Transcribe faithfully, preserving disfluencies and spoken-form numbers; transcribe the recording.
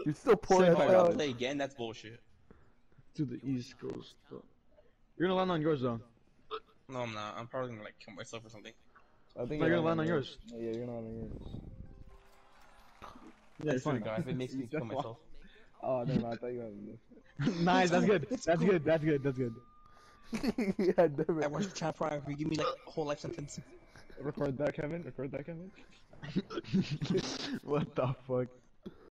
You're still pouring If I gotta out. play again, that's bullshit. To the East Coast. Though. You're gonna land on yours though. No, I'm not. I'm probably gonna like kill myself or something. I think No, you're you're gonna land on yours. Yeah, you're gonna land on yours. Yeah, I you're swear to fine. God, if it makes me kill myself. Oh, never mind. I thought you were gonna Nice, that's good. That's good. That's good. That's good. Yeah, damn I it. watched the chat prior. If you give me like a whole life sentence. Record that, Kevin. Record that, Kevin. What the fuck?